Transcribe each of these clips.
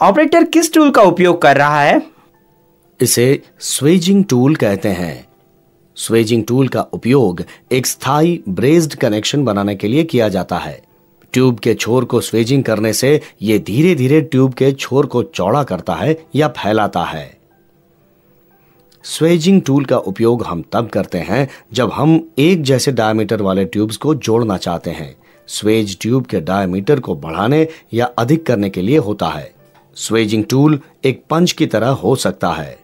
Operator किस tool का उपयोग कर रहा है? इसे स्वेजिंग टूल कहते हैं। स्वेजिंग टूल का उपयोग एक स्थायी ब्रेस्ड कनेक्शन बनाने के लिए किया जाता है। ट्यूब के छोर को स्वेजिंग करने से यह धीरे धीरे ट्यूब के छोर को चौड़ा करता है या फैलाता है। स्वेजिंग टूल का उपयोग हम तब करते हैं जब हम एक जैसे डायमीटर वाले ट्यूब्स को जोड़ना चाहते हैं। स्वेज ट्यूब के डायमीटर को बढ़ाने या अधिक करने के लिए होता है। स्वेजिंग टूल एक पंच की तरह हो सकता है।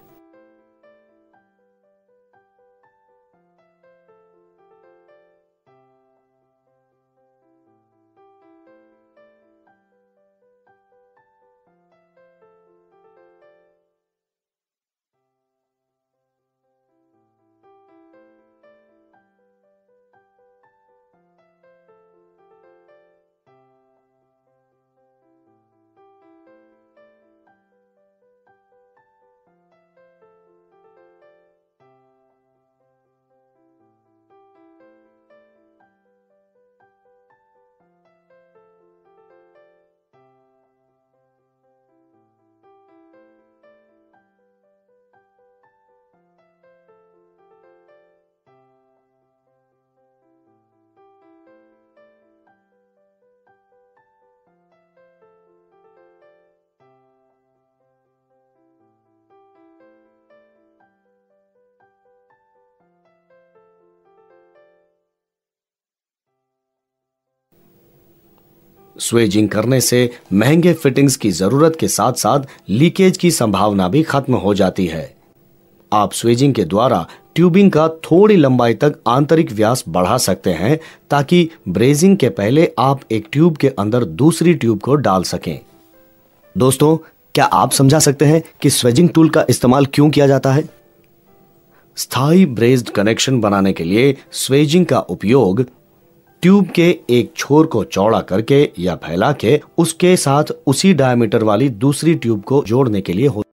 स्वेजिंग करने से महंगे फिटिंग्स की जरूरत के साथ साथ लीकेज की संभावना भी खत्म हो जाती है। आप स्वेजिंग के द्वारा ट्यूबिंग का थोड़ी लंबाई तक आंतरिक व्यास बढ़ा सकते हैं ताकि ब्रेजिंग के पहले आप एक ट्यूब के अंदर दूसरी ट्यूब को डाल सकें। दोस्तों, क्या आप समझा सकते हैं कि स्वेजिंग टूल का इस्तेमाल क्यों किया जाता है? स्थायी ब्रेस्ड कनेक्शन बनाने के लिए स्वेजिंग का उपयोग ट्यूब के एक छोर को चौड़ा करके या फैला के उसके साथ उसी डायमीटर वाली दूसरी ट्यूब को जोड़ने के लिए होता है।